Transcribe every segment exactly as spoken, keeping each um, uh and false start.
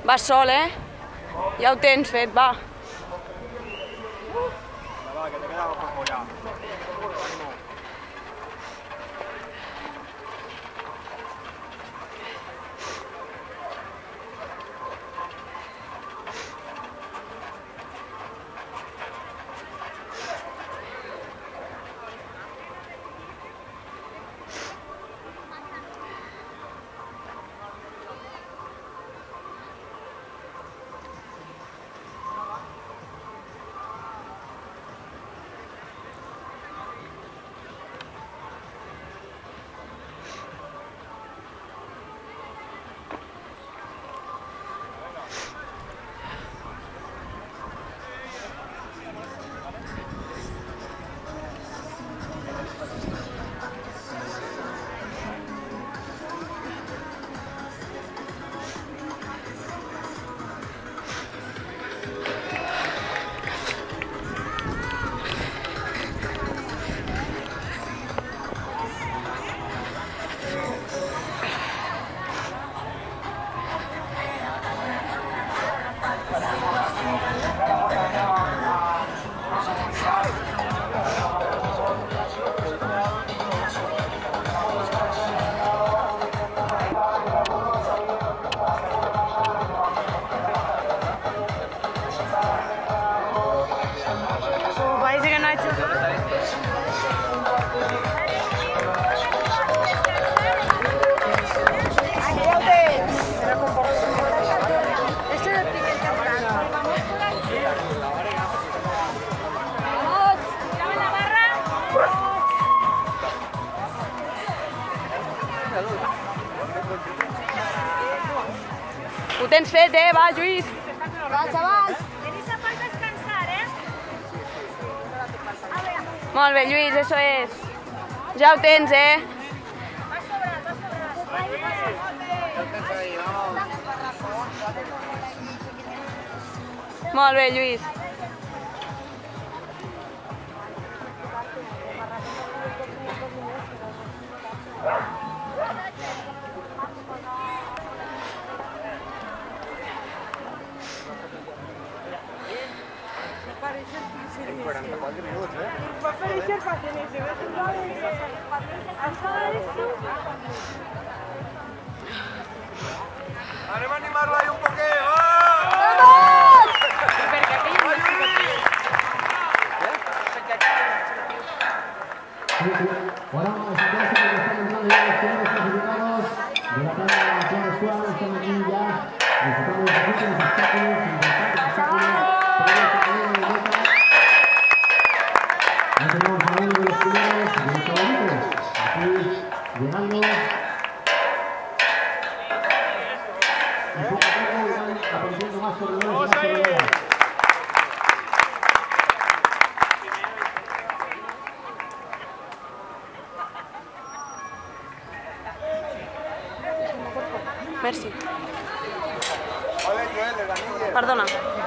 Vas sol, eh? Ja ho tens fet, va. Va, que te queda poco ya. Parece que no ha hecho nada. Aquí ya te... Este es el primer temprano. Vamos, tírame la barra. Ho tens fet, eh? Va, Lluís. Va, xavals. Tenéis a falta descansar, ¿eh? Molt bé, Lluís, eso es. Ja ho tens, eh? Va sobrat, va sobrat. Molt bé, Lluís. En quaranta-quatre minuts, eh? Va aparèixer patinete, ves un Anem a animar-la ahí un poquet, va! Vamos! Bueno, es que están entrando ya los primeros clasificados de la tabla de la escuela, están aquí ya disfrutando de los últimos obstáculos, importantes obstáculos, previos a la de meta. Ya tenemos a uno de los primeros, de los favoritos, aquí llegando. Y poco a poco irán apareciendo más corredores y más corredores. Merci. Ole, Joel, de la niña. Perdona.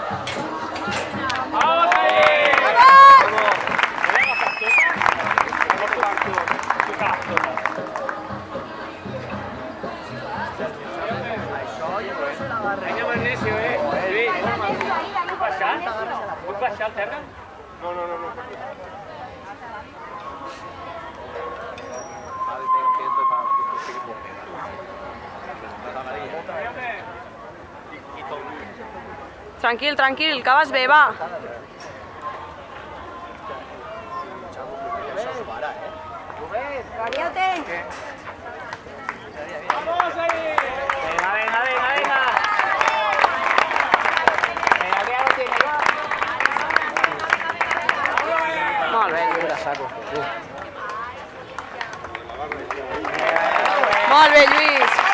¡Vamos ahí! Vinga, Mauricio, eh? Lluís, puc baixar? Puc baixar al terra? No, no, no, no. Tranquil, tranquil, que vas bé, va. Rabiote. ¡Vamos ahí! Venga, venga, venga, venga. Venga, que ya lo tiene, va. Molt bé, Lluís. Saco, Molt bé, Lluís.